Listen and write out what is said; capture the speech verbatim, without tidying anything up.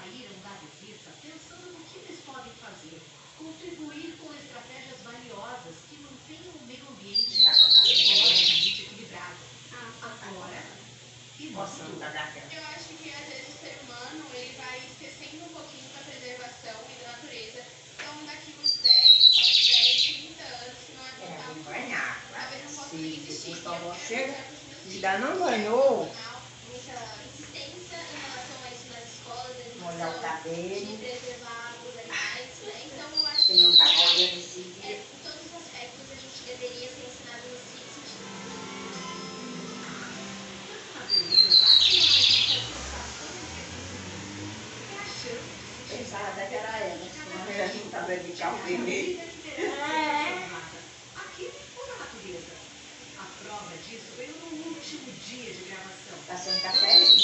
saíram da visita pensando no que eles podem fazer, contribuir com estratégias valiosas que mantenham o meio ambiente ecologicamente equilibrado. Agora e no futuro. Eu acho que às vezes o ser humano ele vai esquecendo um pouquinho da preservação e da natureza. Então daqui uns dez, dez, trinta anos, se não adiantar muito, talvez não possa nem existir. E eu quero mostrar para os meus filhos. Ainda não ganhou. Muita insistência em relação a isso nas escolas, a Molhar o educação, cabelo. de preservar os animais, né? Então eu acho que Tem um cabelo nesse é, dia. em todos os aspectos a gente deveria ser ensinado nesse sentido. Na beleza, há uma sensação é a chance de se Pensava até que era ela, senão ela não estava de carro vermelho. aqui ou na natureza. A prova disso veio no último dia de gravação. Tá sem café?